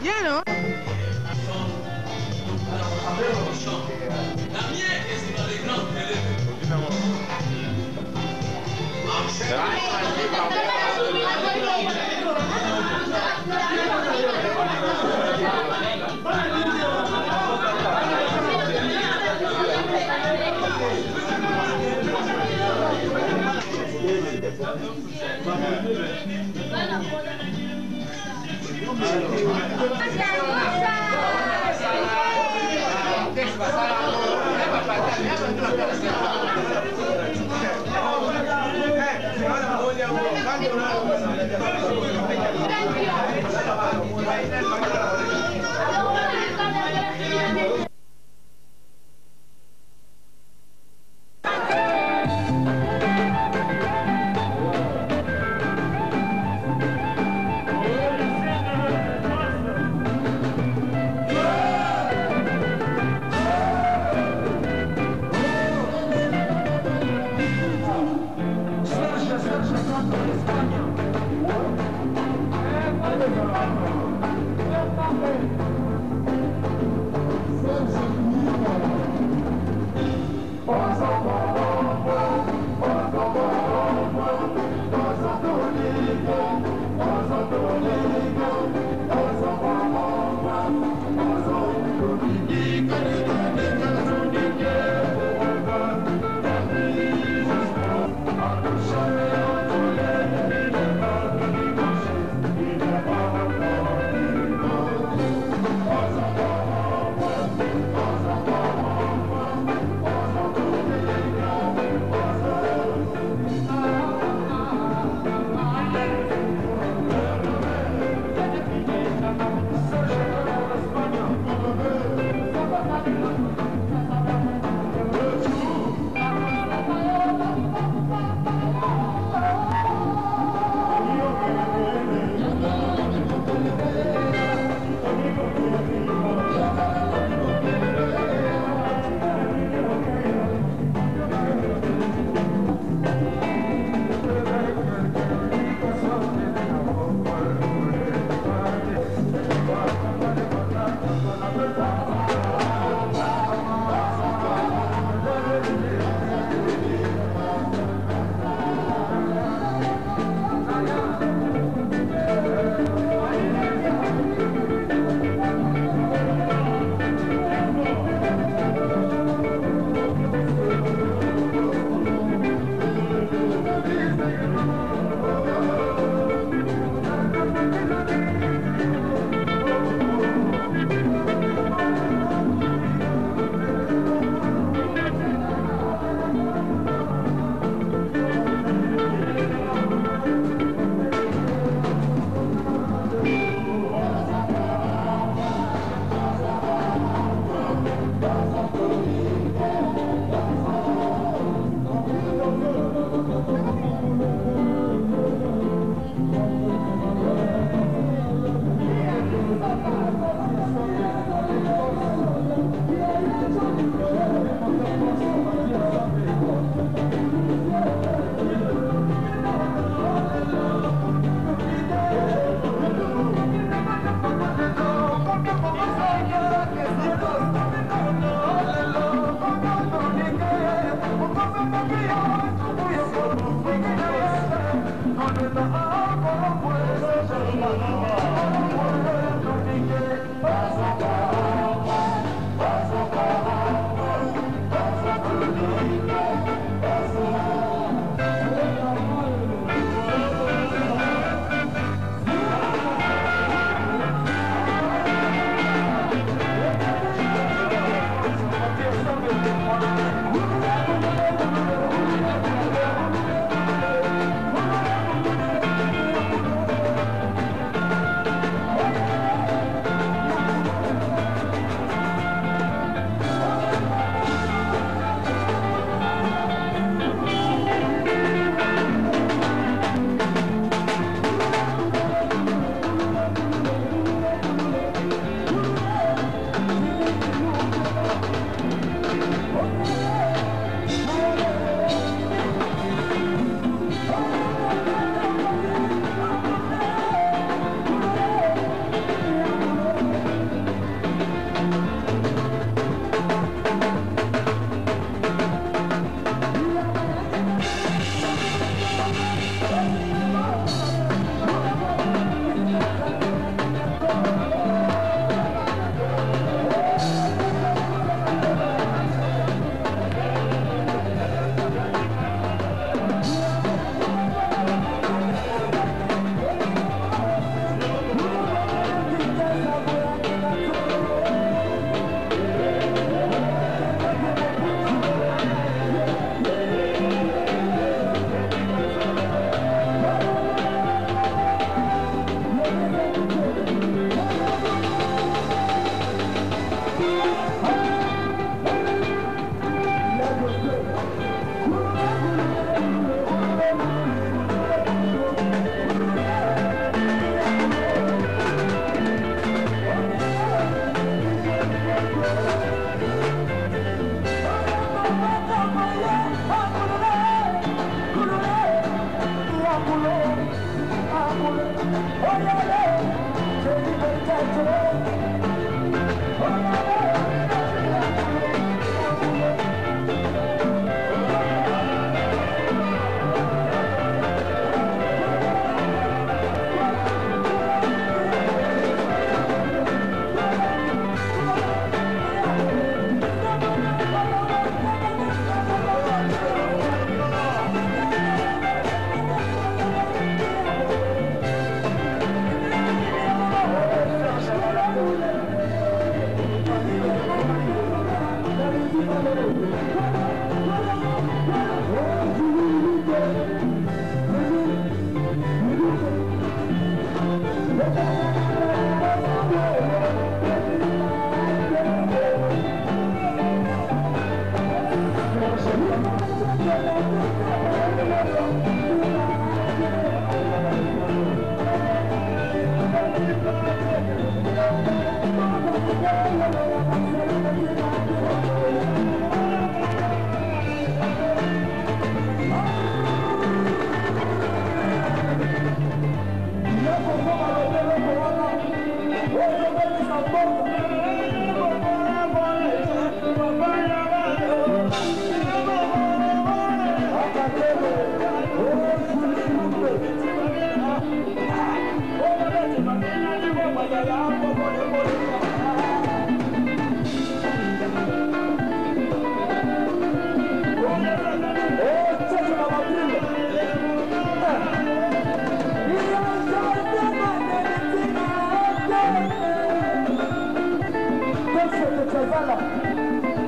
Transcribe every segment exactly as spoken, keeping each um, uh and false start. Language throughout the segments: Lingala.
Bien, ¿no?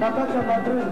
Nakacha Madrid.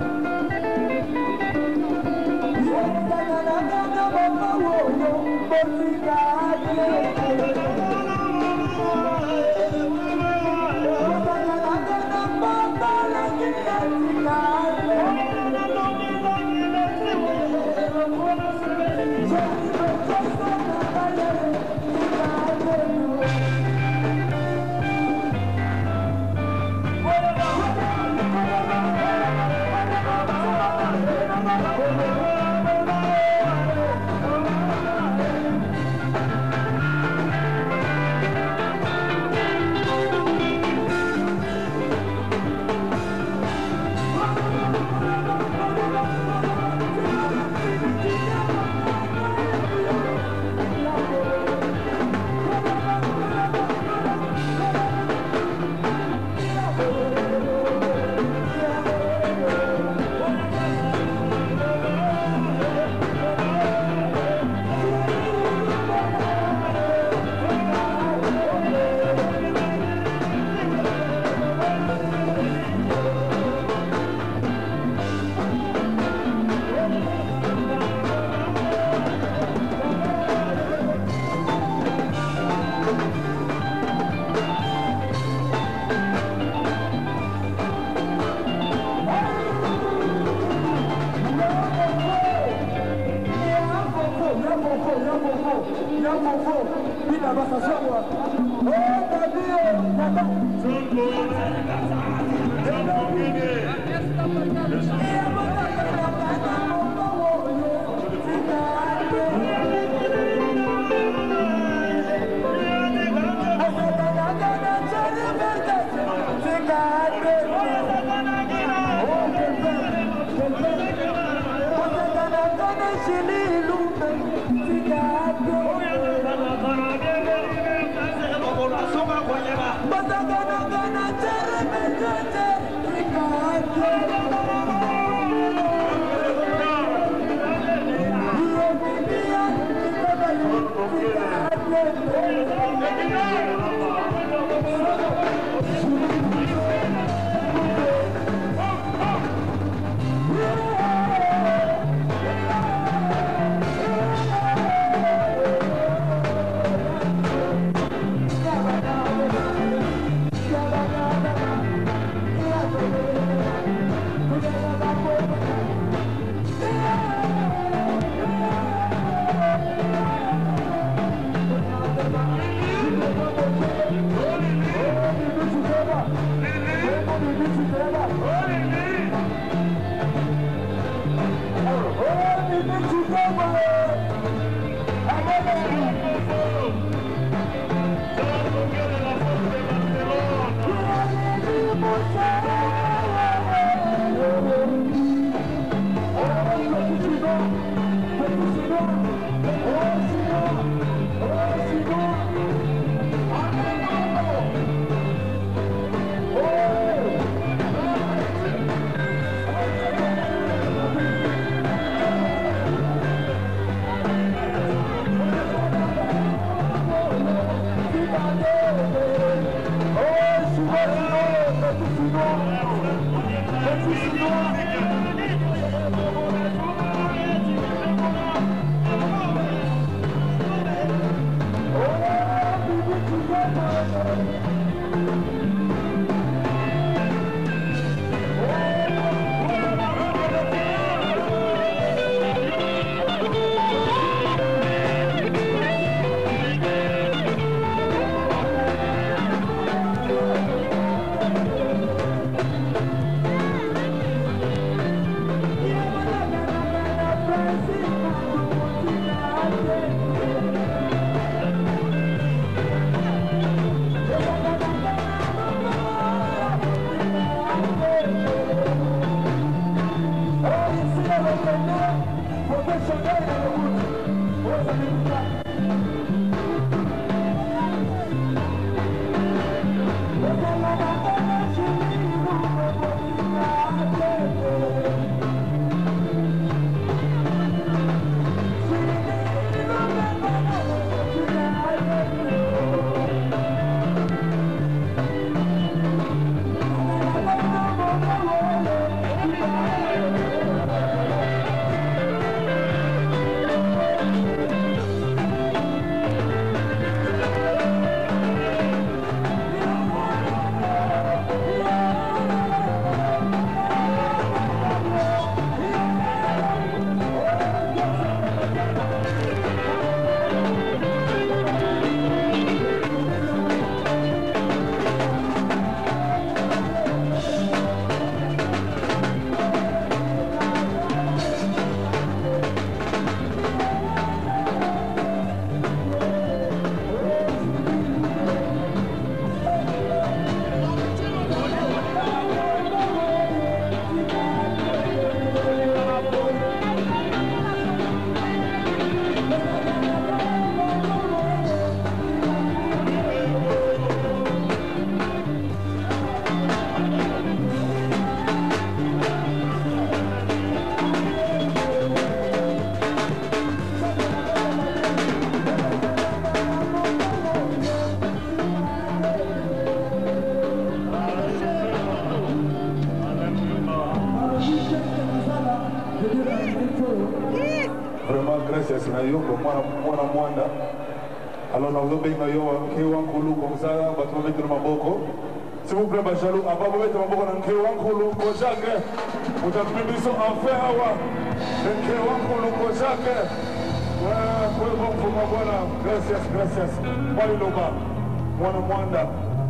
gracias na yo ko mwana mwana mwanda. Alors nous avons bien yo Kewan Kulu comme ça, on va trouver tout maboko. S'il vous plaît, Bachalou, à pas vous mettre maboko dans Kewan Kulu ko jake. Vous avez mis ça en fait awa. Kewan Kulu ko jake. Ouais, pour bon pour ma voilà. Gracias, gracias. Moi loba. Mwana mwanda.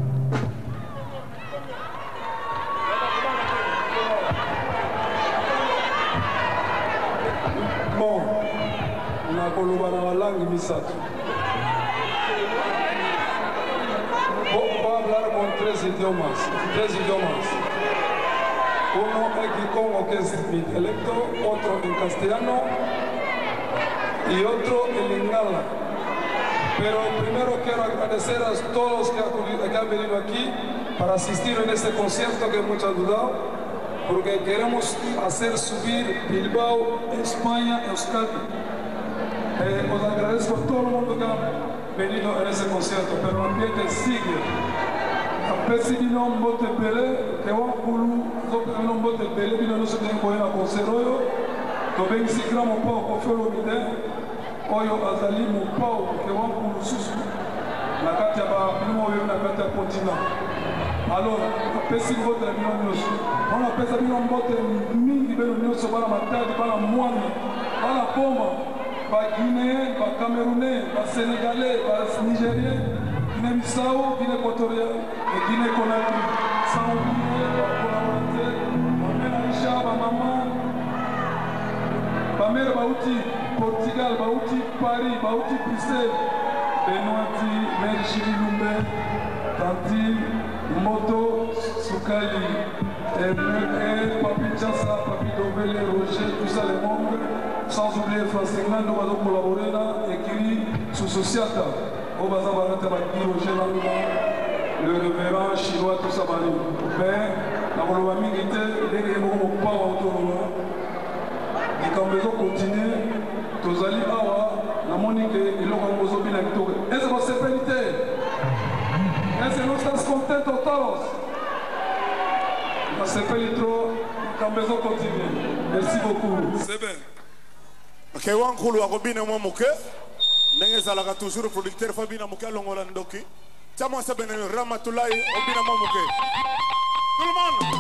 Bon, na koloba na walangi misatu. Vou hablar com três idiomas, três idiomas. Uno en Kikongo, que es mi dialecto, otro en castellano y otro en lingala. Pero primero quiero agradecer a todos que han venido aquí para asistir en este concierto que hemos ayudado, porque queremos hacer subir Bilbao, España, Euskadi. Eh, os agradezco a todo el mundo que ha venido en ese concierto, pero el ambiente sigue. A pesar de no bote pele, que van kulu, no bote pele, vino no se tiene que ir a conceroyo, to ven si gramo pao con felo mide, oyo azali mo pao que van kulu susu, la katia ba primo ve na katia continent. Alors, a pesar de bote vino noso, on a pesar de no bote mingi vino noso para matar, para muani, para poma. Pas Guinéen, pas Camerounais, pas Sénégalais, pas Nigérien, Guinée-Bissau, Guinée-Équatoriale et Guinée-Conakry. Sans oublier pas collaborateur, ma mère Aïcha, ma maman, ma mère Baouti, Portugal, Baouti, Paris, Baouti, Bruxelles, Benoîti, Mère Chili Lumbe, Tanti, Moto, Soukali, et Papi Tchassa, Papi Dobele, Roger, tout ça les membres. Sans oublier Francinglan, nous allons collaborer là, écrit sous Sociata. Au bazar, on va le révérend chinois, tout ça. Mais, la Molobamingité, les gens pas autour. Et quand nous allons continuer, tous allons avoir la monique et l'on va bien acteur. Et c'est votre sécurité. Et c'est nous sommes contents totalos. La sécurité, quand nous allons continuer. Merci beaucoup. C'est bien. Kewan Kulu akobina mwa muke ndenge zalaka toujours producteur fabina muke longola ndoki chama sabene Ramatulai obina mwa muke tout le monde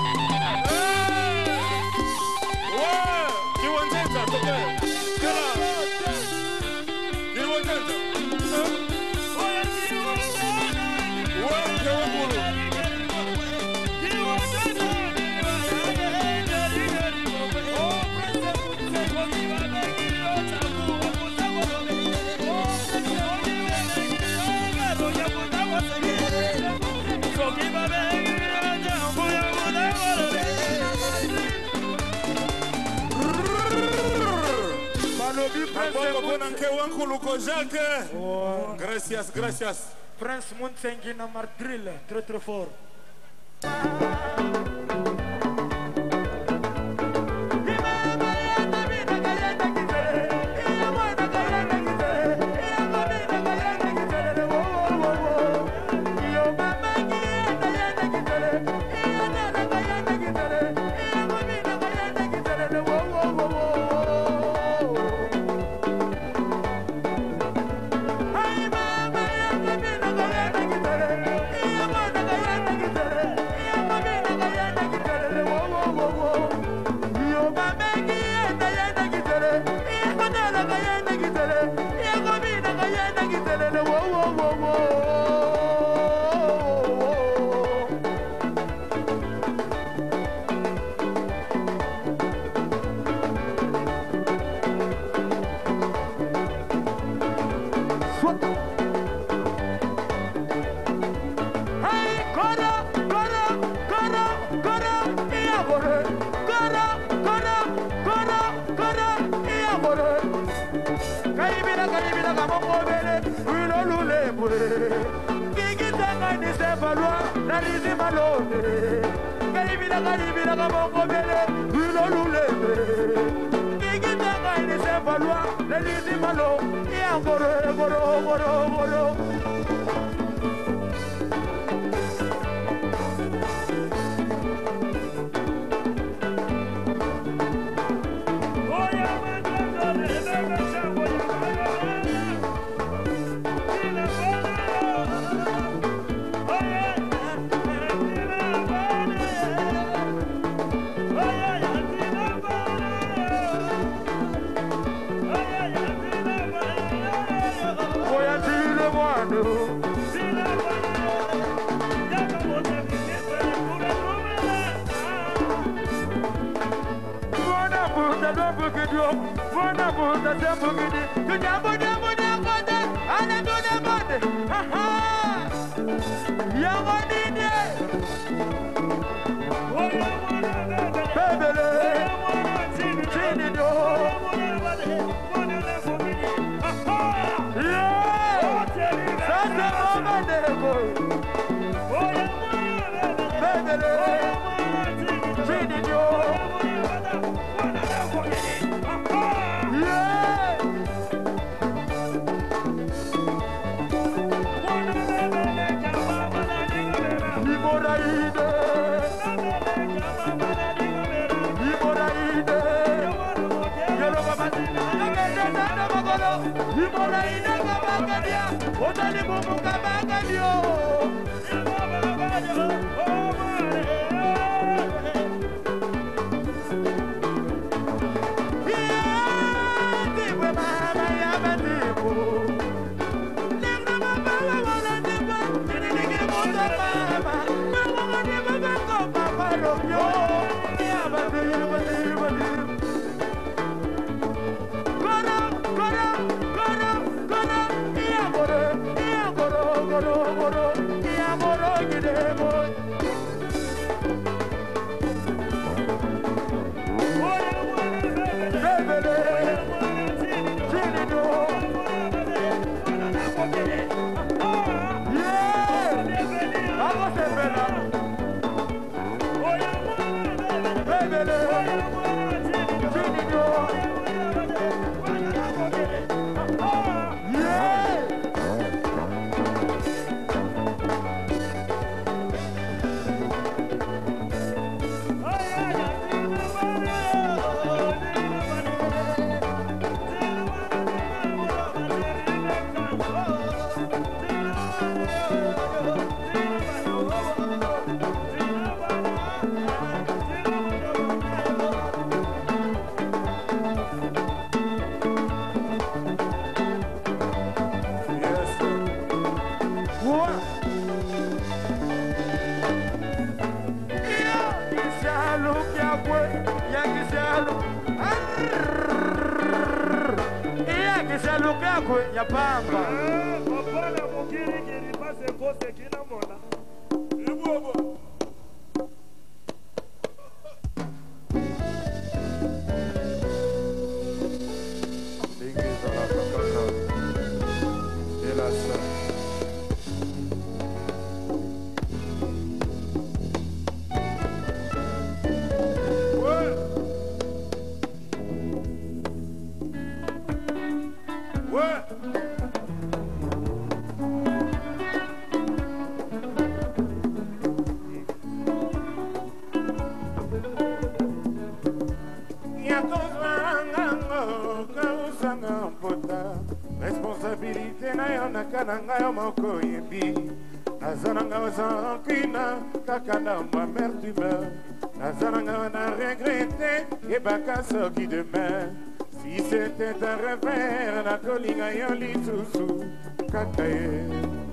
ouais kiwanjeza toke kala kiwanjeza ouais Kewan Kulu Gracias, gracias. Prince Munsengi na Mardril, très très fort. Oh, yeah, do bukidio, wana buta se bukidi. Tu jambo jambo jambo de, ana do de bode. Aha. Ya wadide. Bebele. Chini do. Yeah. Sasa mama de go. Bebele. Chini do. Ya pamba. Papana mukiri kiri pase kose kina mona. Ibuobo. L'inghisa la cacca. E la sa. Responsabilité na yo nakananga yo moko yembi nazananga ozankina kaka na amertume nazananga na regrette yebaka soki demain si c'était un revers nakolinga yo lisusu kaka ye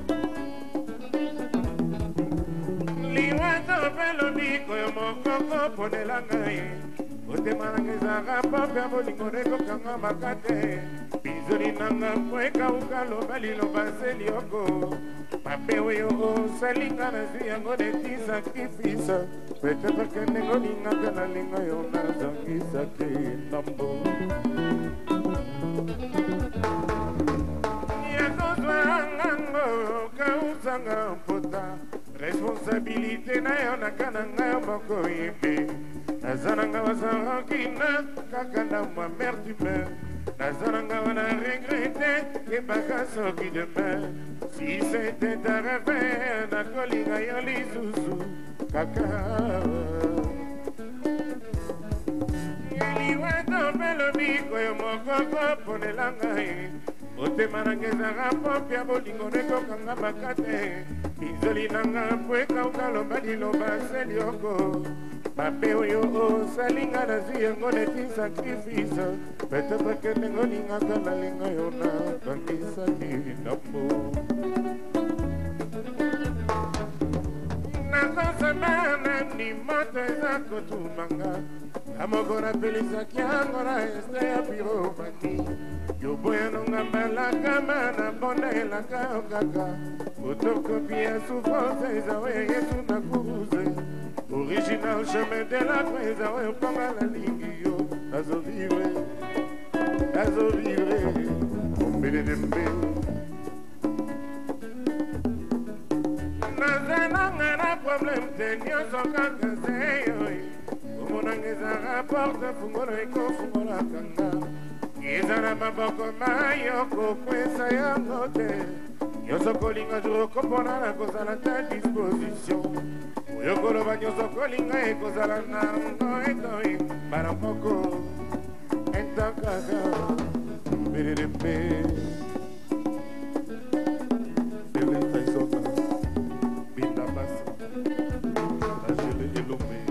liwato mpe lobiko yo mokoko ponelanga ye otema nanga ezaka pape bolingo nekokanga makate bizoli nanga mpo ekauka loba liloba se lioko mabe oyo osalinga nazwi yango neti sakrifise peut-être ke ndenge olingaka nalinga yo nazangisaki ndambo yakozwangango kauzanga mpota responsabilité na yo nakananga yo moko yembe nazananga bazangakina kaka na amertume nazananga wana regrette yebaka soki demain si c'était un revers nakolinga yo lisusu kaka eliwato mpe lobiko yo mokoko ponelanga ye otema nanga ezaka pope ya bolingo nekokanga bakate bizoli nanga mpo ekauka loba liloba se lioko mabe oyo osalinga nazwi yango neti sakrifise peut-être ke ndenge olingaka nalinga yo nakangisaki ndambo Nakosemana ni moto ezako tumanga Amoko na pelisa kiango na este ya piromani Yoboya nonga malaka mana bonda elaka okaka Photocopie souffrance ezawe yesu na kuruze Original chemin de la croix ezawe uponga la lingi yo Azo vivre, azo vivre Mbedembe Nazana na problème tenyo soka kaseyo Umonangeza rapporte fungolo eko fungola kanga Izana maboko mayoko kwesa ya note Nyoso kolinga juro kopona na kozala ta disposition Uyokolo ba nyoso kolinga e kozala na ngo etoi Baramoko entakaka Mbedembe Fele taisota Binda basa Tajele elombe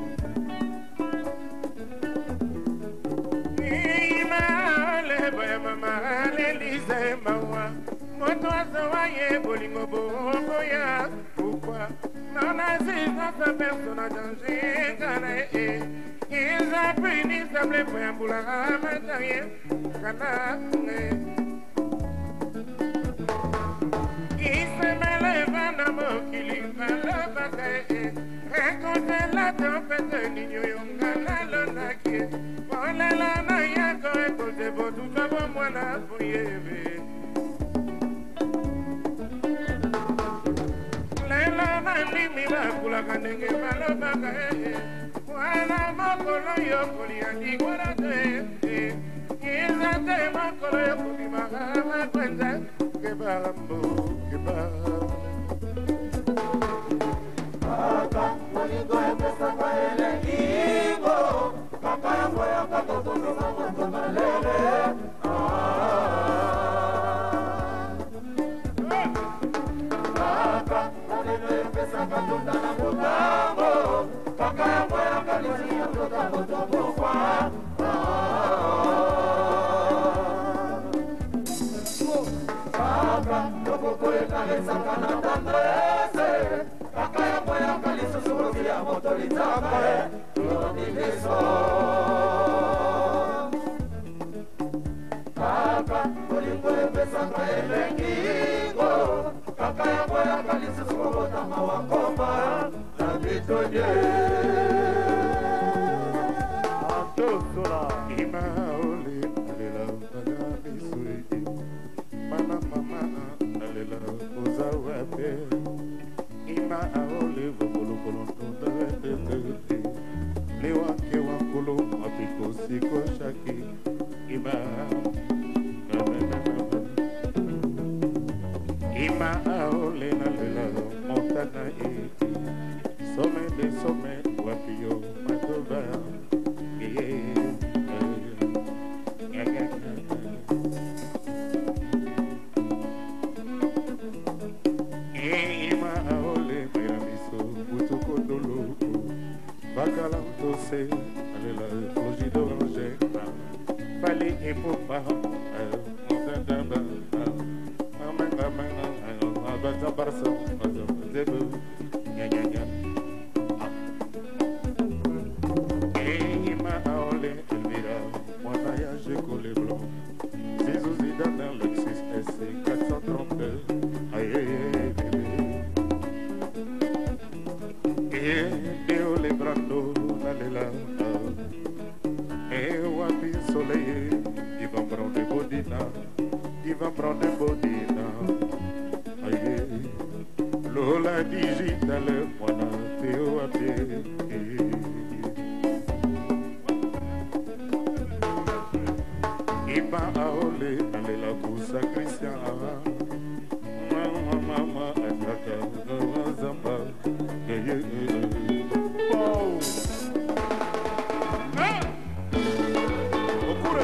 Imale baya mama Alelise mawa Moto asawaye bolingo bongo ya Pourquoi Non assistance à personne à danger Kana e Ils ont puni sable Poyambula amataye Kana Isemelevana mokilika lobakae Rekonte la tempête ninyo yongana lonaki Olela na yako ekote botu kabo mwana fuyeve Lela na nimi bakula kanenge balobakae Wana mokolo yokoli andigwara te Izate mokolo yokoli mahama kwenza Kebarambo Kaka, molingo epesa kwa elengingo Kaka yango ya kaka tondoka moto malele Kaka, molingo epesa kwa tunda na mutambo Kaka yango ya kalisi ya toka moto mokwa Kaka, toko kwe kalesaka na tandrese Kaka ya moya kalisu suruki ya moto litaka Tuonideso Kaka, molingo epesa kwa elengingo Kaka ya moya kalisu surukota mawakomba Na bitonye Antosola Ima oli alela Magami suidi Mana mama alela Uzawape Ima aole Vokolo kolonto Dete Lewa kewa kolo Apiko siko shaki Ima Ima aole Nalela Montana eti Sommet de sommet Wapio Matova Ima aole Miramiso Butokondolo Bacalantose Alela Flogi d'oranger Fallait et pour pas Montana Amanga Manga Abata Barça Zebo Nya nya nya Ima aole Elvira Mon voyage collé blanc Zizou Zidane Lexus S C quatre cent trente-deux Aïe aïe aïe Deo le brando Nalela Et wapi soleil Il va prendre bodina Il va prendre bodina Aïe Lola digitale Mwana Teo ape Ima aole Nalela kusa Christian Mama mama Ataka Zamba Yeah yeah yeah Wow Ah Okure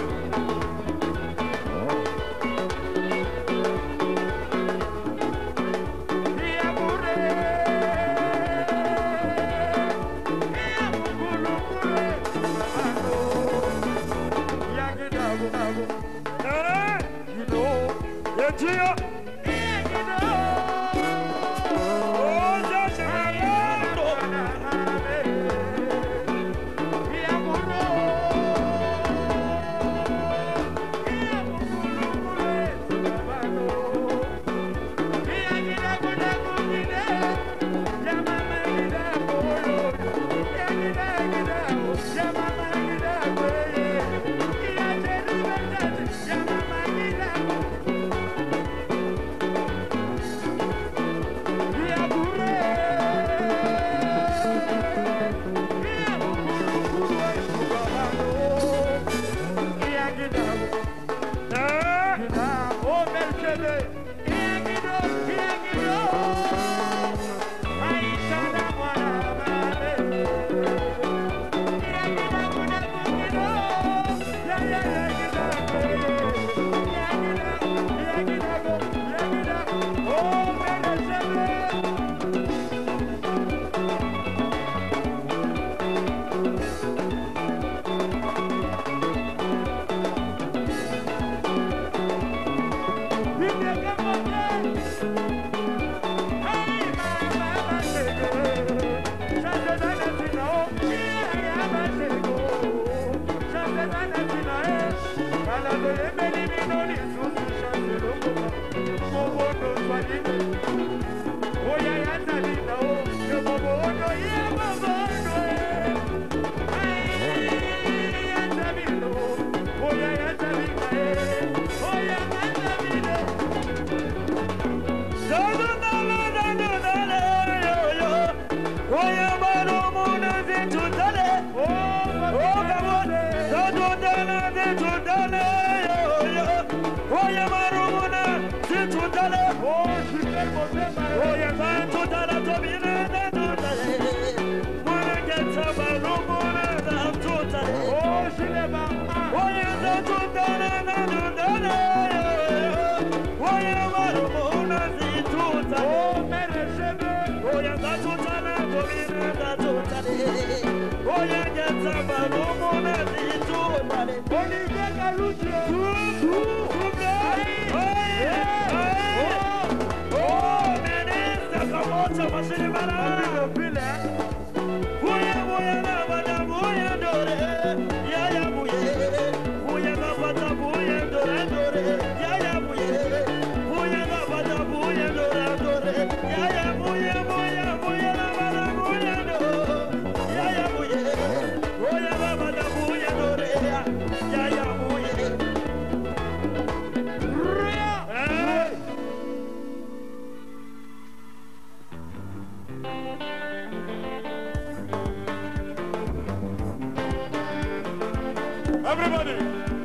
Everybody!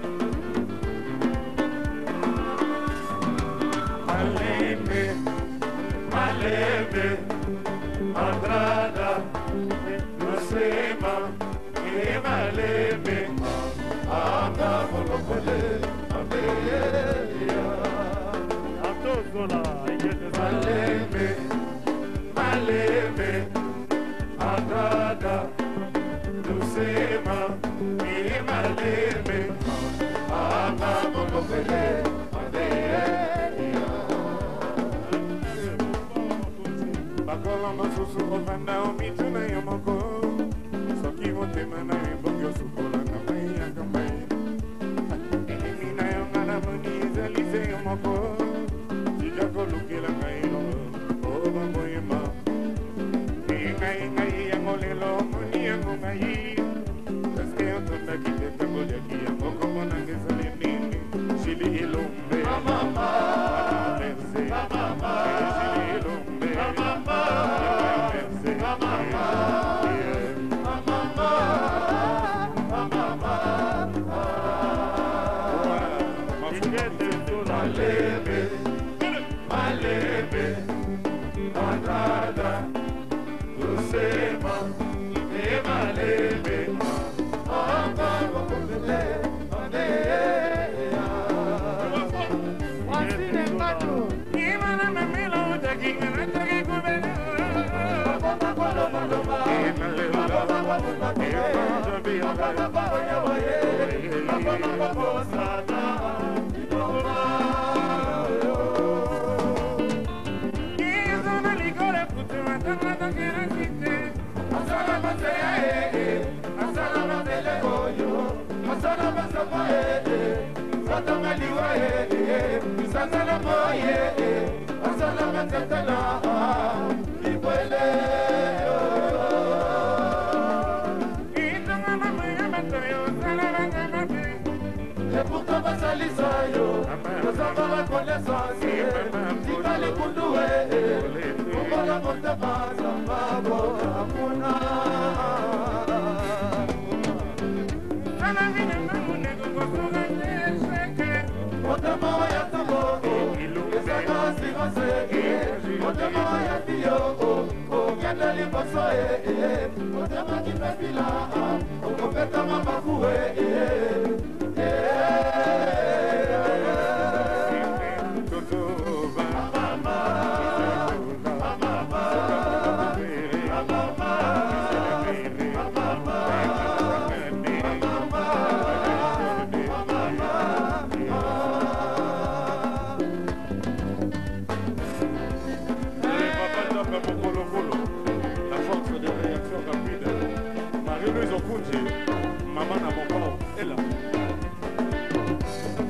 Maleme, maleme, Andrada, Lucema, e maleme, anda molopole, abeya. Maleme, maleme, Andrada, Lucema, e maleme, anda molopole, abeya. Bakola masusu ofanda omituna yomoko, soki motema na ibogyo sukola na maya kambai. Elimina yongana muni zalize yomoko, chijako lukila kaino, oba moyema. Ingai ingai yangolelo muni yangongai, kaske yotonda kite tango jaki yamoko monangeza lenini, shili ilumbe. Mama, merci. Mama, shili ilumbe. Mama, merci. Mama, malebe, malebe, Andrada, Lucema, e malebe, anga wakopele, aneya. Wasile matu, imana memelo utaki, utaki kubele. Baba baba baba baba, baba baba baba baba, baba baba sana. Maman à mon corps est là.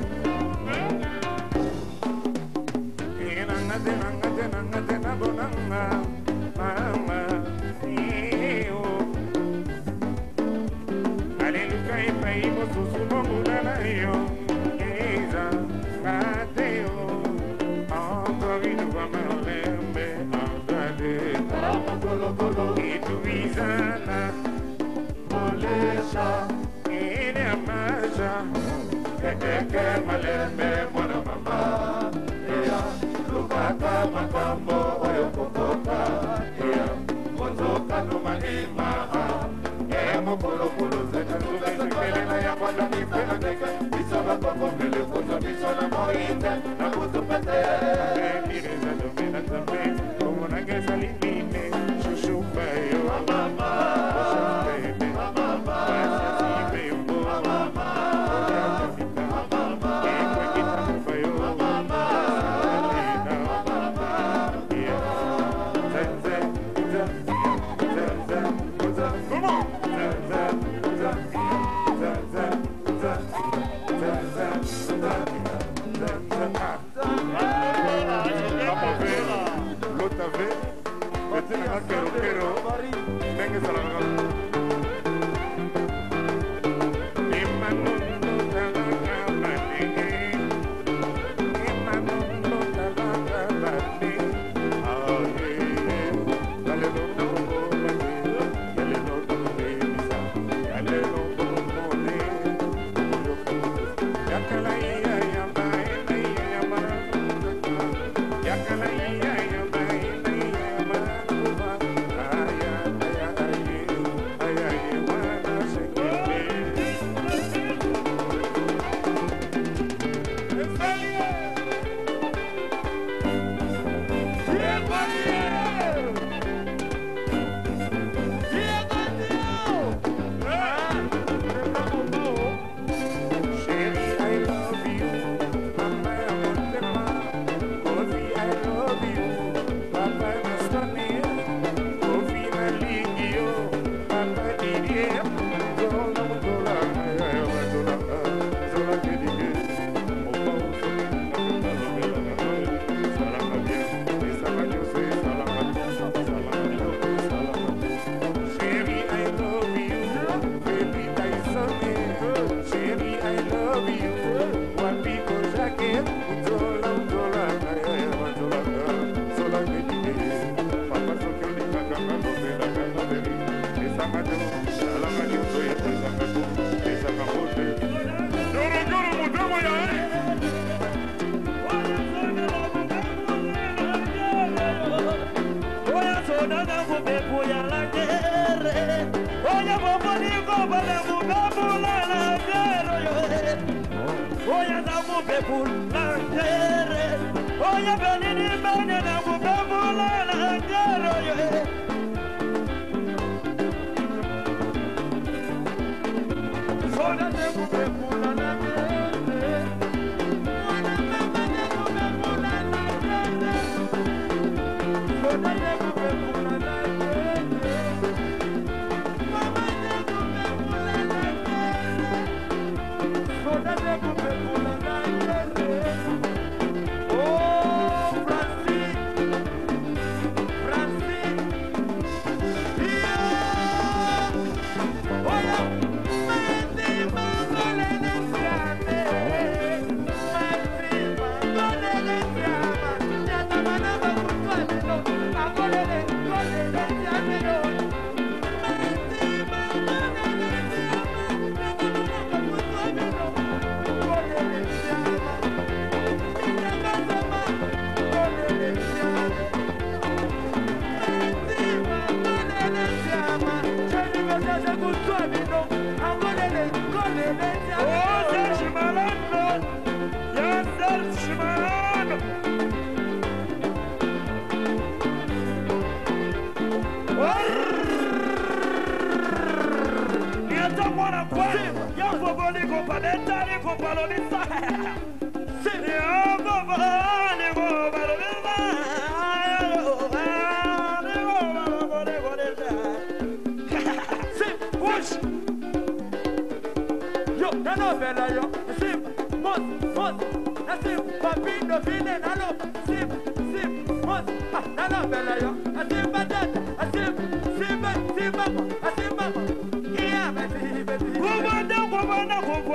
Go, go, go, go, go, go,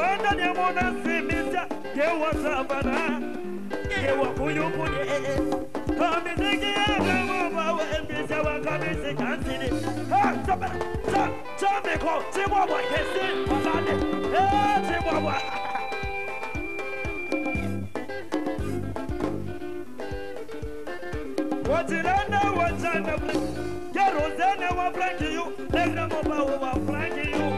mona simisa ke wasabana ke wakuyukuni kamiziki yako bawe mbisa wakamisi kansini ha sabana sa sameko simwawa kesi wasane eh simwawa watiranda wachana Jeruzana wa flanki you, negra moba wa flanki you.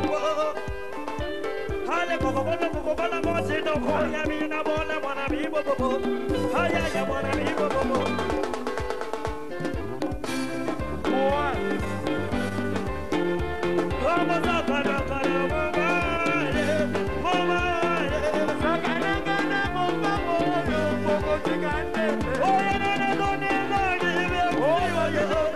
Hale koko kono koko kono mosi no koya mina bola mona mi bo bo bo. Haya ya mona mi bo bo bo. Vamos a para para moba, moba. Sakana kana moba moyo, mobo chikante. Oye na na no ne na ni oye oye.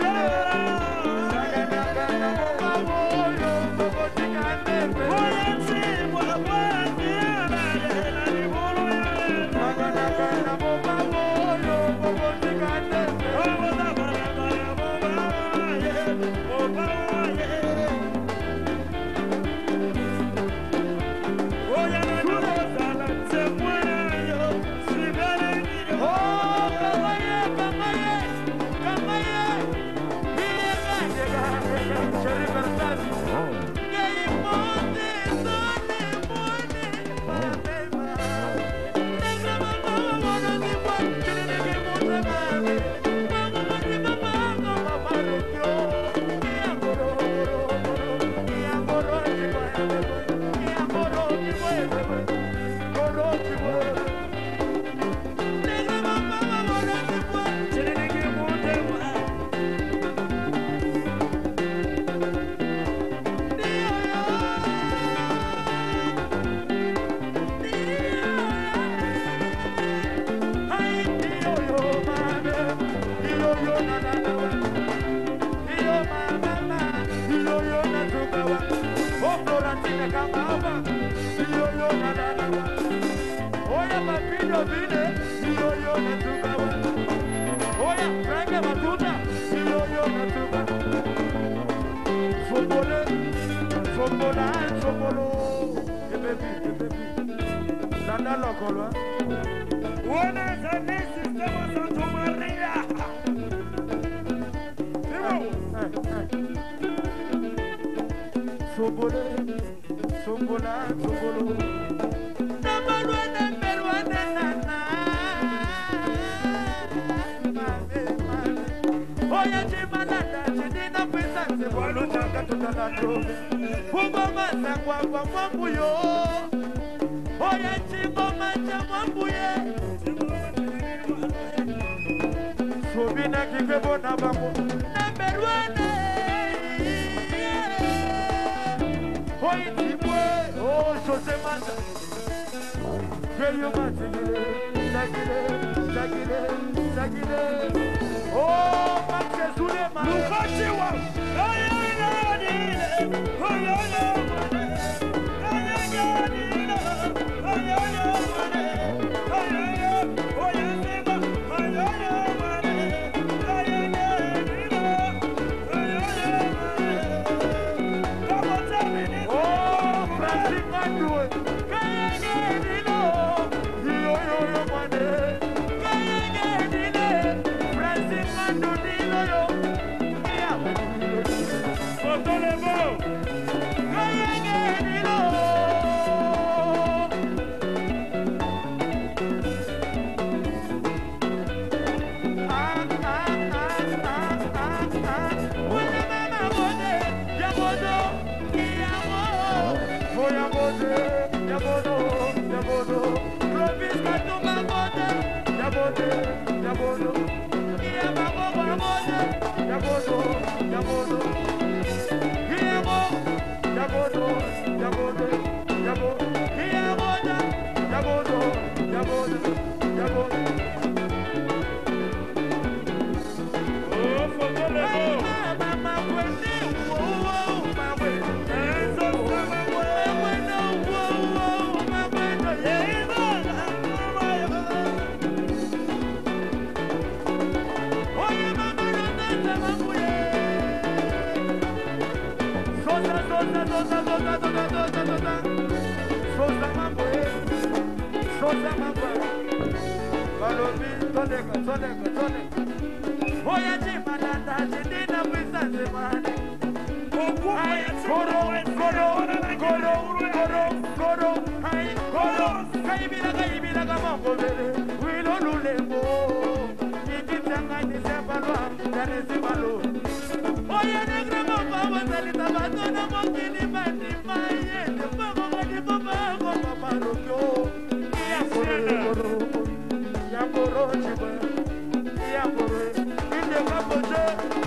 Sosa mambo eh. Sosa mambo. Balobi toleka toleka toleka. Oya chimananda chidina mwisanze mani. Ay, koro, koro, koro, koro, koro, ay, koro. Kaibila kaibila kamambo bele. Wilo lulembo. Niki changani sembalo, dane sembalo. Oya negra mamba wasalita batona mokini mati maye. Tempo ngadi papa papa parokyo. Ya koro, ya koro chiba. Ya koro, inde kapoje.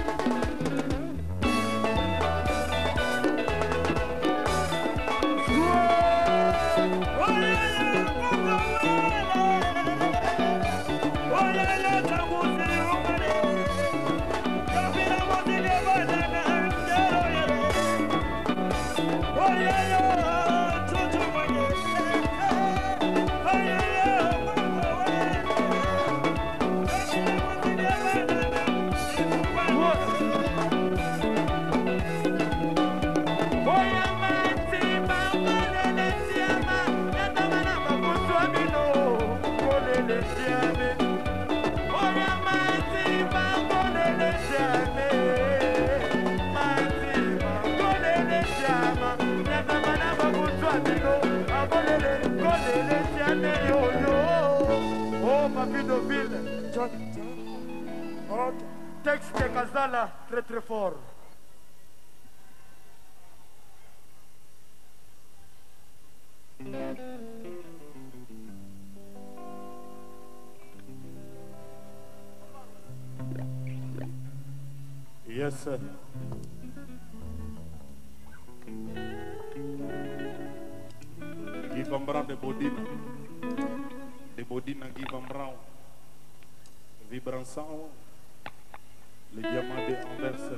Texte Kazala, très très fort. Yes, sir. Give them round the Bodina. The Bodina give them round. Vibrant sound. Le diamant de Anvers.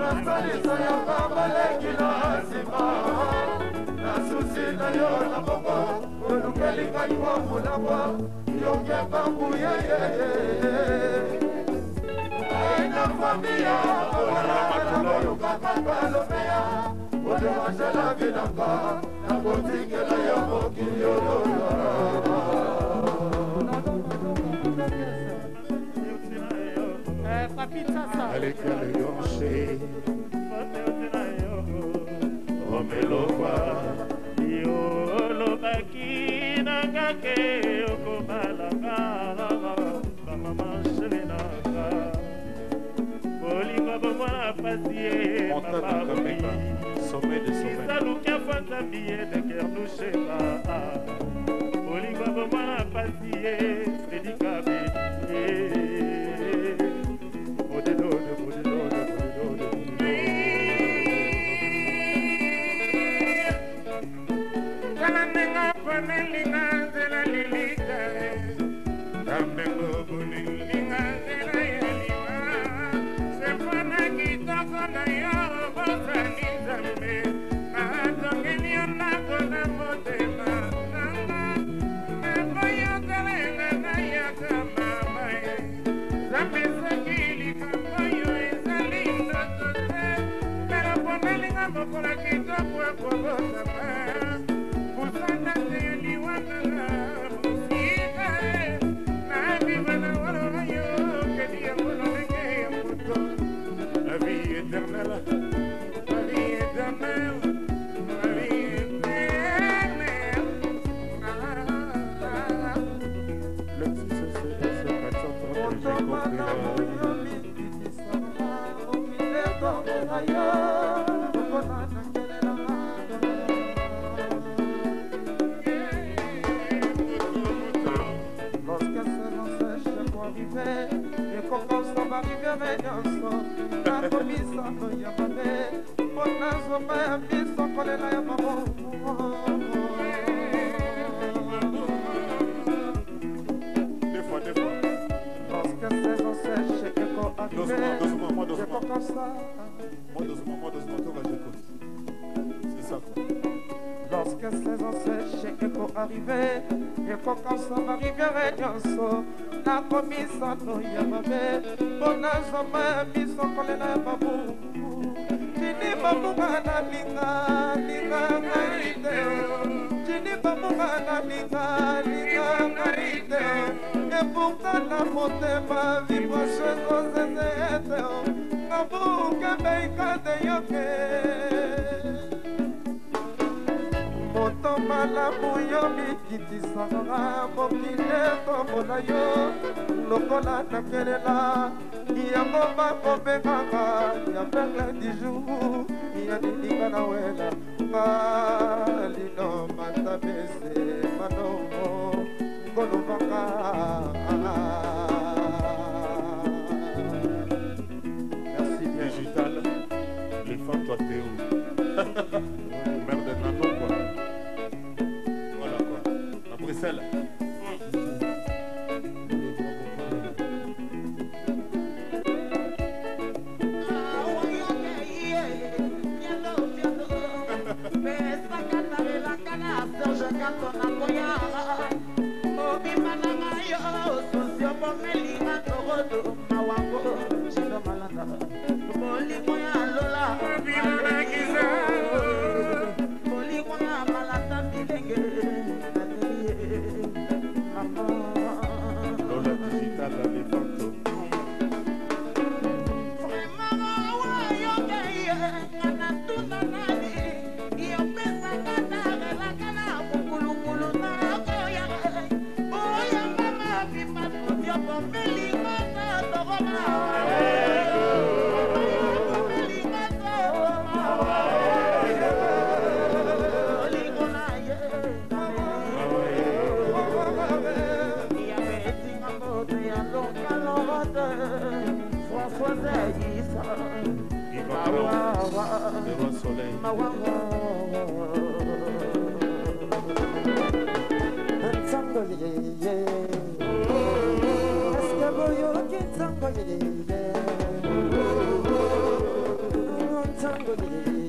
Nasusi na yo na boko ngai mwa molangwa yongeba mbuyeyeye aina famia onaoyokakakalomeya odemashela vinanga nakotingela ya mokili oyoyo Allez, qu'elle est danser. Omelokwa. Yolo bakina kake okobalanga. Mama selenaka. Bolingo bomwana pasie. Papa oui. Sommet de sommet. Salukia fanta billet de Kernoucheva. Bolingo bomwana pasie. Dédicabé.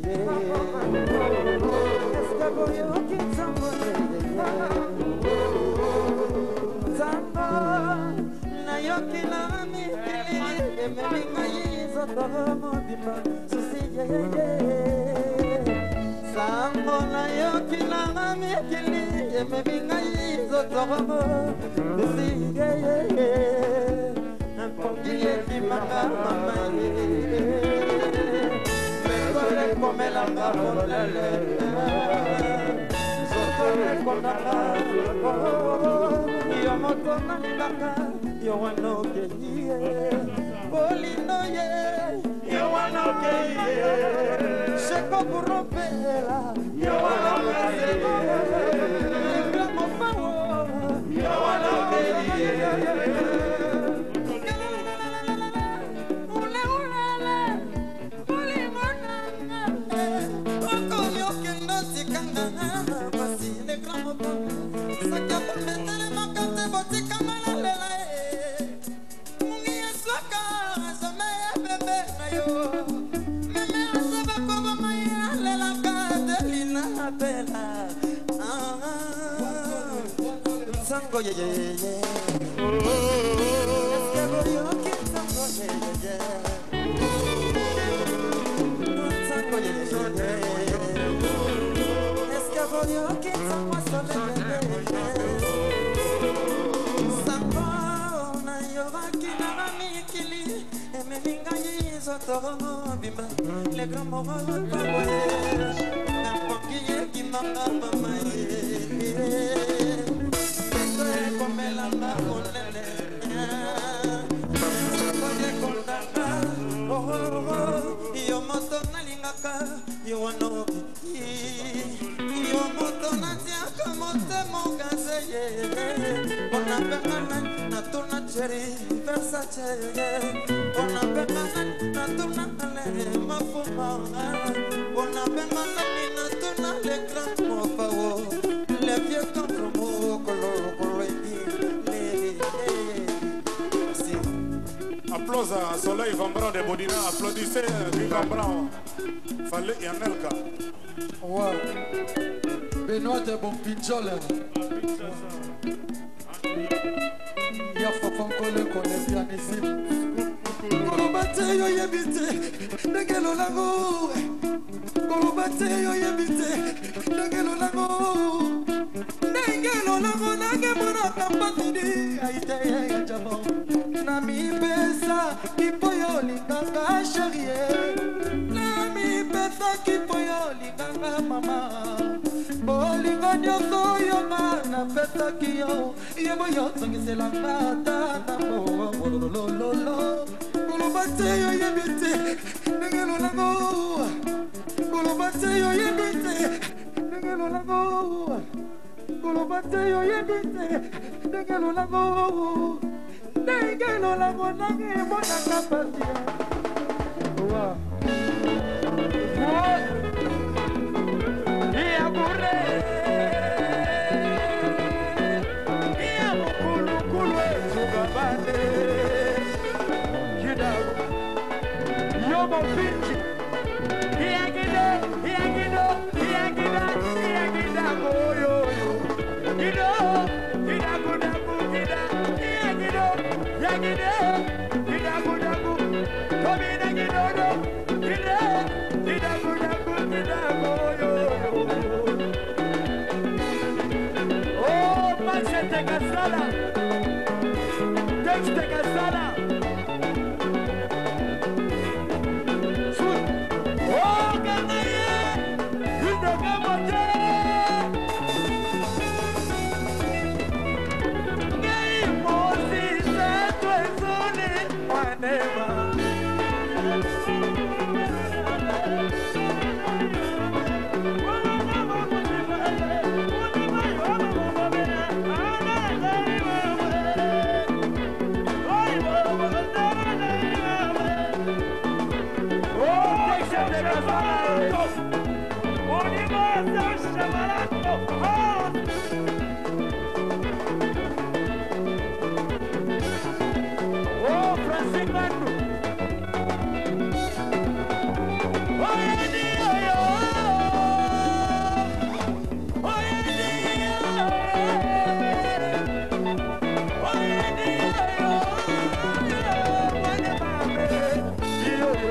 Tango, toro mobimba susi yeye sango na yo kinanga mikili emebingai zotoro susi yeye mpongi ekimanga mama ye mekole komelanga molele zotore konanga yo moto na libaka yo wanoke ye bolino ye yo wanoke ye sheko kuropela yo wanoke ye gramo pawo yo wanoke ye ule ulele uli monanga okomyo kendo tikanga basi le gramo pawo sakya pometele makate botika malalela Sango ye ye ye, Sango ye ye ye, Sango ye ye ye, Sango na yo vakina mikili, emelinga yizo toro bimba, le grand moral pawe, n'importe qui m'a mama ye. Melanda molele, kone kondaka, oh oh, yo moto na lingaka, yo wano, yo moto na tiaka mote mongase ye, ona pekana na tuna cheri Versace, ona pekana na tuna ale mafuma, ona pekana na tuna le grand mofawo, le vieux contre mo color. Applause à Soleil Vambran de Bodina. Applaudissez Viva Vambran. Fallait Yanelka. Ouais. Benoît de Bonpinjole. Yafa Fankole connaît bien ici. Kolobate yo yebite. Negelo lango. Kolobate yo yebite. Negelo lango. Negelo lango. Nagemona kampatidi. Aite ya jabo. Nami pesa kipoyo linganga chérie Nami pesa kipoyo linganga mama Bolingo nyoso yo mana pesa kiyo Yebo yo songise la mata Namo lolololo Kulubate yo yebite Nengelo lango Kulubate yo yebite Nengelo lango Kulubate yo yebite Nengelo lango Nengelo la monange mona kapatia. Wow. Ia burre. Ia mukulu kulu sugabane. Kidago. Yomo pinchi. Ia gido, ia gido, ia gida, ia gida goyo. Gido, gida guda gida. Yagide, gidagu dagu, tomina gidodo, gide, gidagu dagu, gidagu yo yo. Oh, Max te casada, Tex te casada. Oh, ganaye, yudo gamote. Yo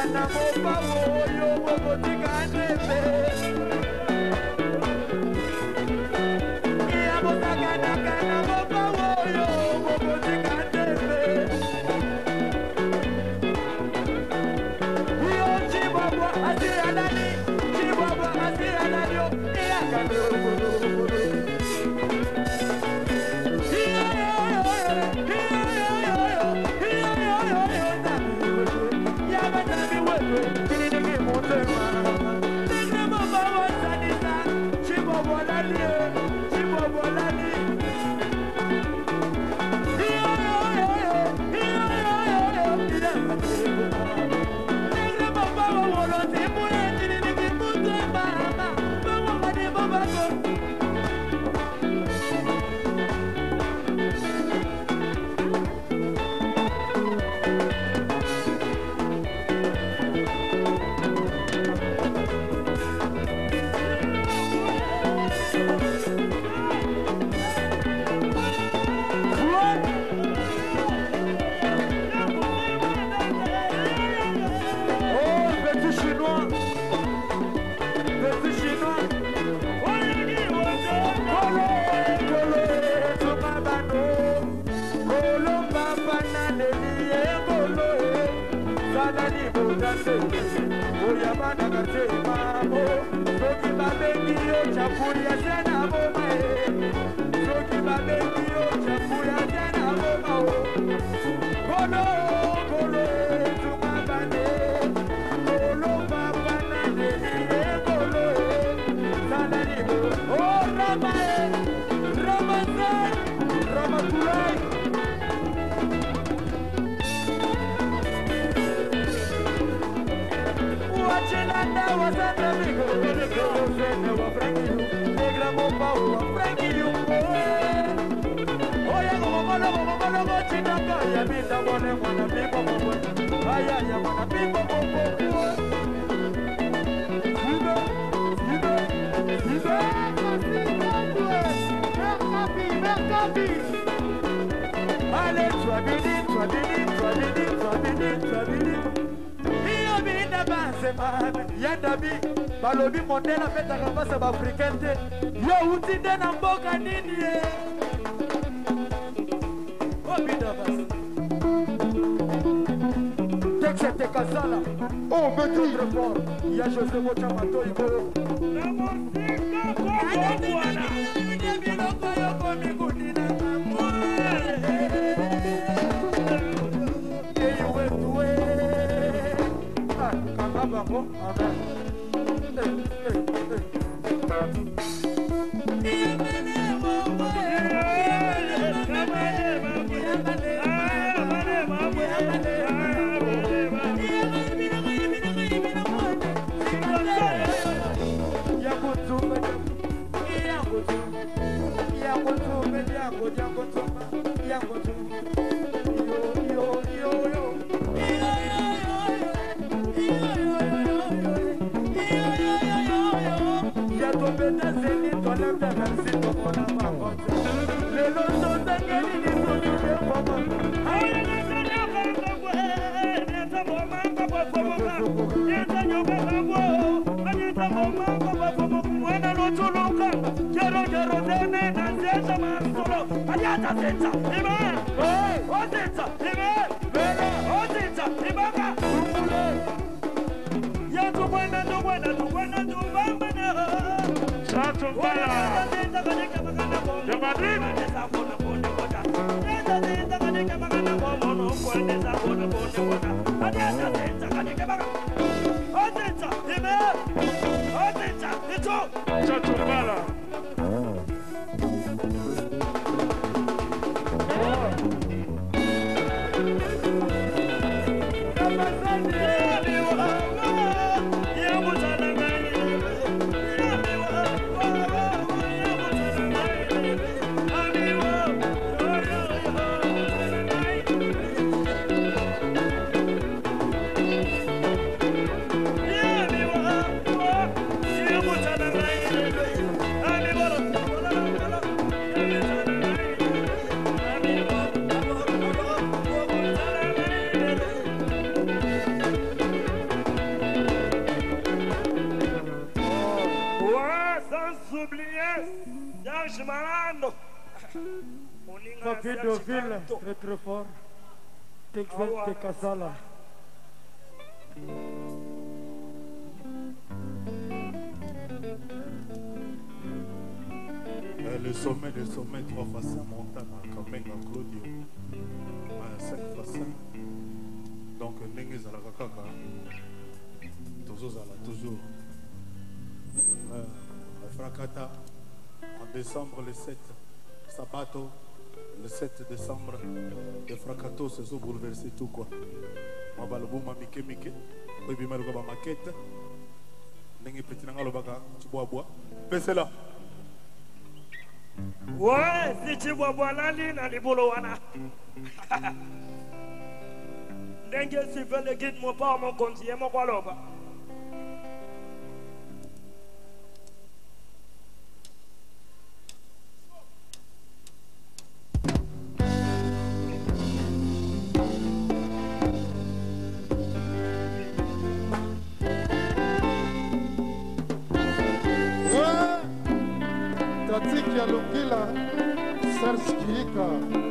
sakana mopa woyo boko tikanebe. Iya mo sakana kana mopa woyo boko tikanebe. Iyo chibabo asirani, chibabo asirani yo iya kano. Balobi modela feta kabasa ba afrikante yo utinde na mboka nini ye obida bas texte kazala oh betu report ya José Mocha Matoi ko na mosika ko bwana ni biloko yo ko mikudina eyo wetuwe ah kama ko amen. Malando. Papi Deauville, très très fort. Texel Tekasala. Le sommet des sommets, trois fois cinq, Montana, Kamenga, Claudio, cinq fois cinq. Donc, Nengue Zalaka Kaka, toujours Zala, toujours. Euh, Frakata, en décembre le sept, Sabato, le sept décembre, le Frakato se sont bouleversés tout quoi. Moi, Balobouma, Mike Mike, oui, bien mal ma maquette. Nengue Petit Nangalobaka, tu bois bois. Pèse là. Ouais, si tu vois voilà l'île, les boulots-wana. Dengue, si veut le guide, mon père, mon conseiller, mon paloba. Tatika Lungila, Sarskika.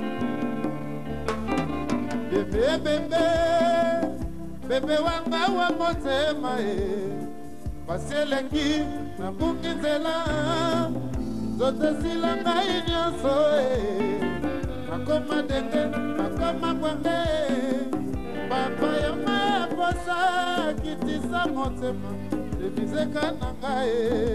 Bebe, bebe, bebe wanga wa motema e. Paselengi na bukizela, zote silanga inyoso e. Nakoma denge, nakoma kwenge. Papa ya maposa kitisa motema, lebizeka nanga e.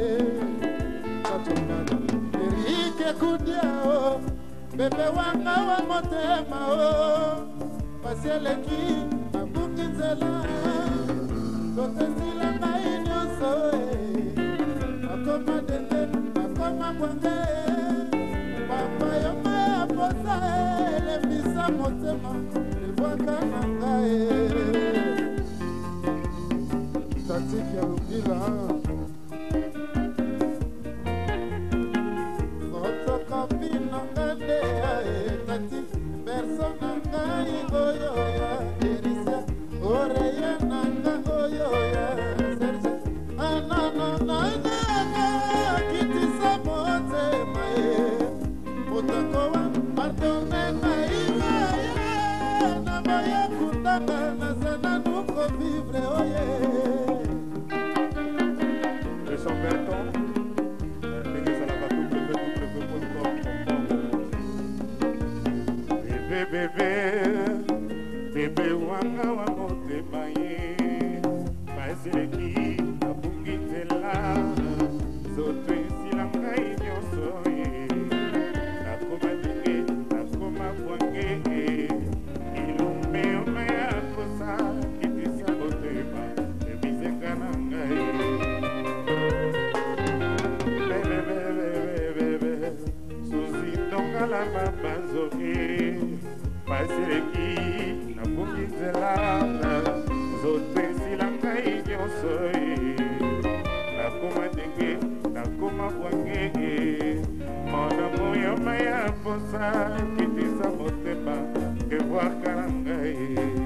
Erike kudia o, bebe wanga wa motema o. Pasieleki, abuki nzela, zote silanga inyoso e. Akoma dende, akoma kwange. Papa yoma aposa e, lebisa motema, lebwaka nanga e. Tatiki ya Lungila. Bebe, bebe wanga wa motema ye. Paseleki, abuki nzela, zote silanga inyoso ye. Nakoma denge, nakoma kwange, ilume ome ya kosa, kitisa motema, ebizeka nanga ye. Bebe, bebe, bebe, suzi tongala mabanzoke. Paseleki, na bukizela, zote silanga inyoso ye. Nakoma denge, nakoma kwange, mona moyo maya posa, kitisa motema, kebwaka nanga ye.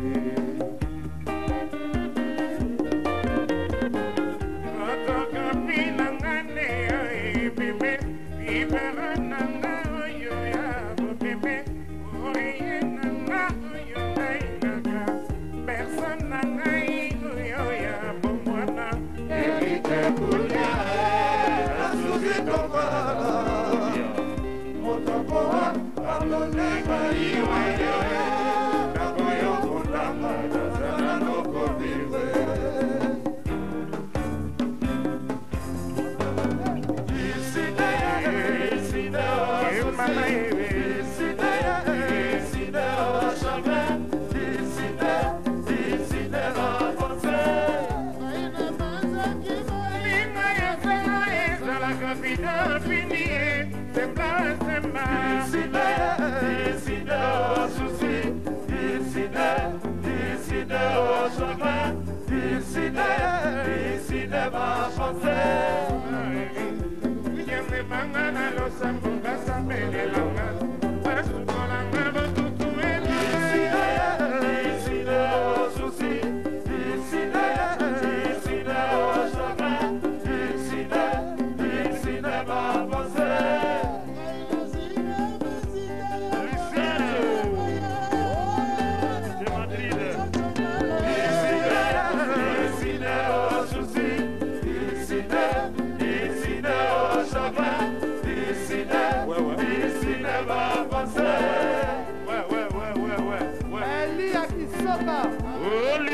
Otoka pinanga ne ya bebe, ibera nanga oyo ya bebe. Pardonne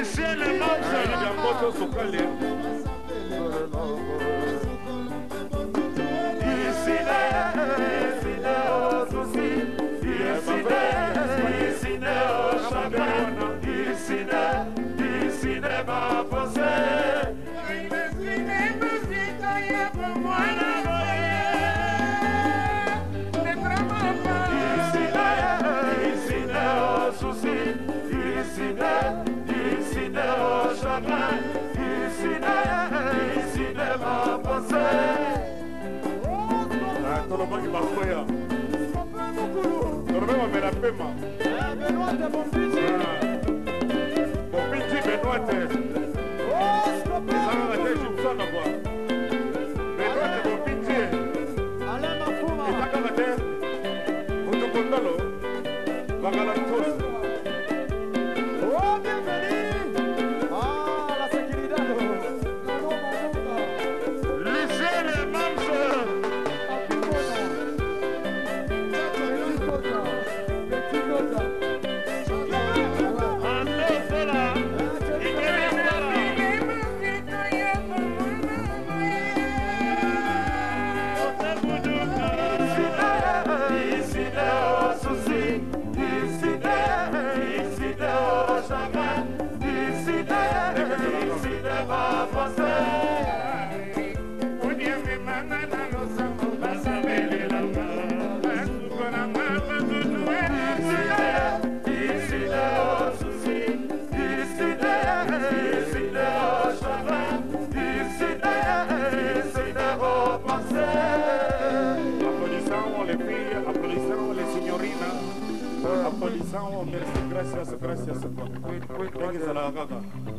Lisiele Mamsa. Jamboto Sukale. Isine, Isine Osusi. Isine, Isine Oshaman. Isine, Isine Mapose. Isine Musika Yapa Mwana Boye. Isine, Isine Osusi. Isine, Isine Oshaman. Isine, Isine Mapose. Tolomaki Bakoya. Tolomaki Melapema. Benoît de Bombiti. Bombiti Benoît. Oh, Scopé. Ezanga te Jumsana kwa. Benoît Bombiti. Alain Mafouma. Ezanga te Kutukondalo. Bagalantos. Oh, bienvenue. Ah, la sécurité. Lisiele Mamsa. Applaudissons, merci, gracias, gracias. Thank you, Salakaka.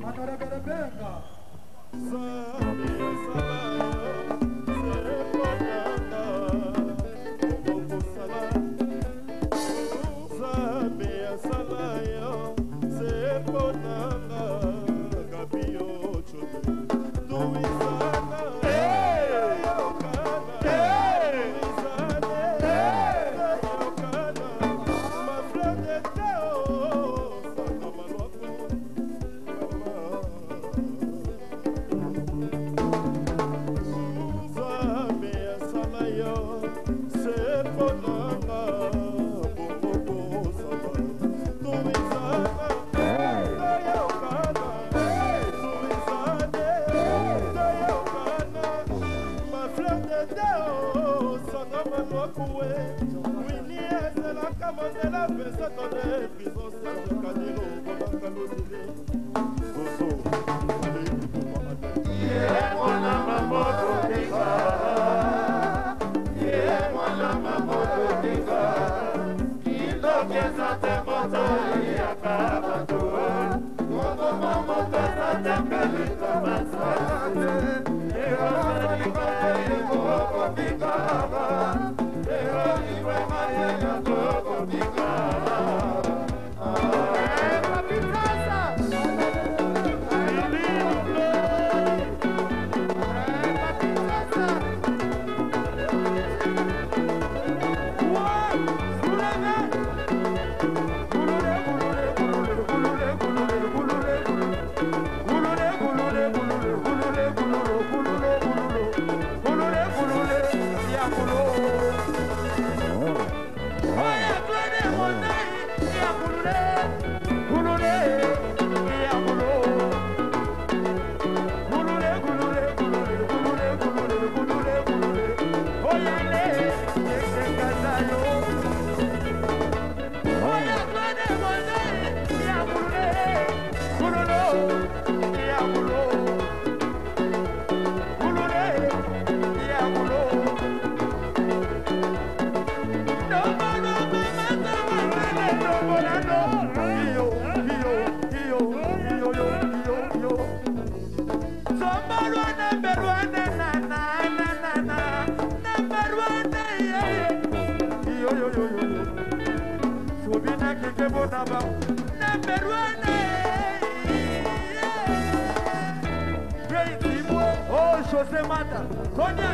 José Mata, Tonya,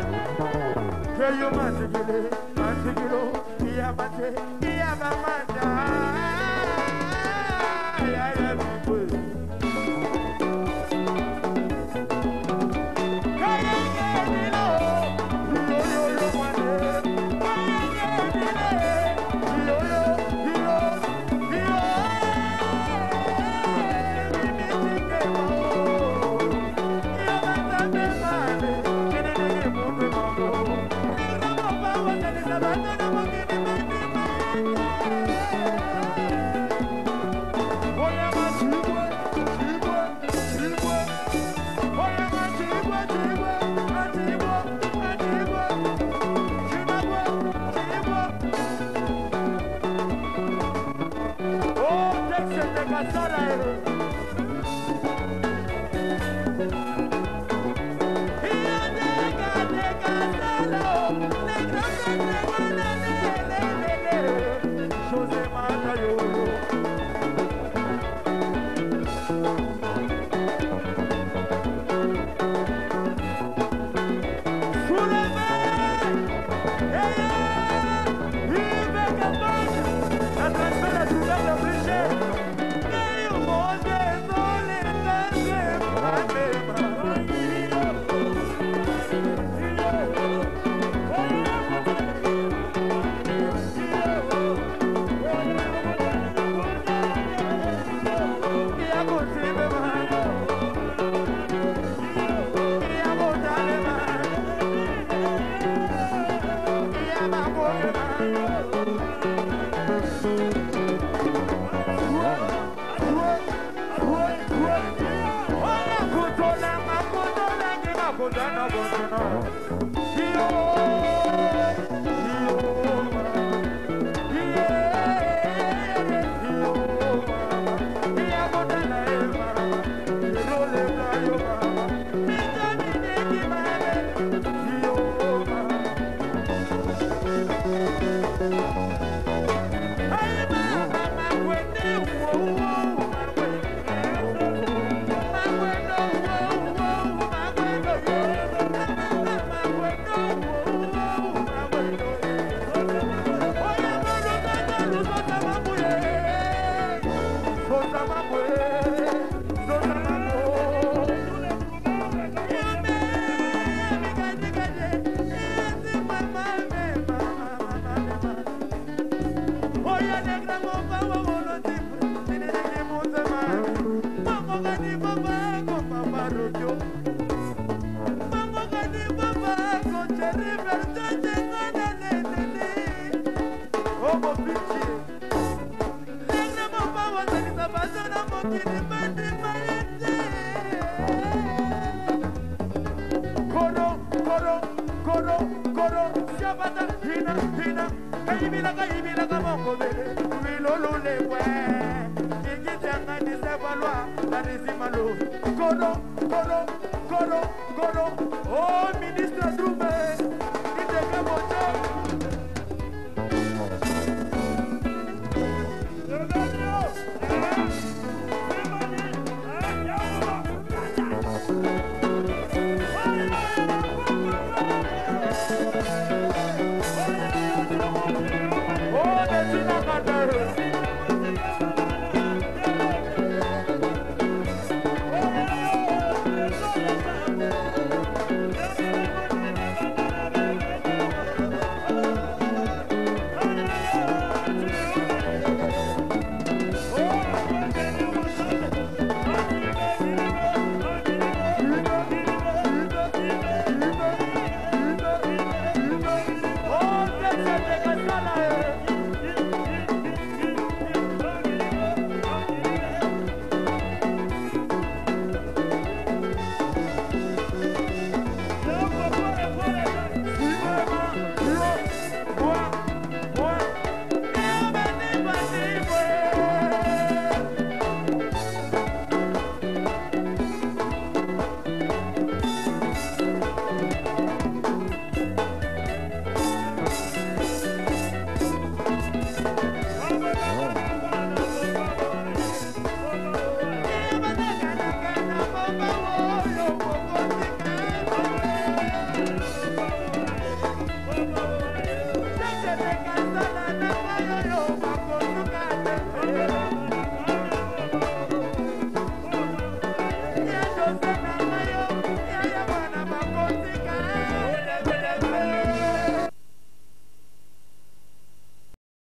que yo mate, mate, ia mate, ia mata, ia ia Coro, coro, coro, coro, oh ministre Droume, il te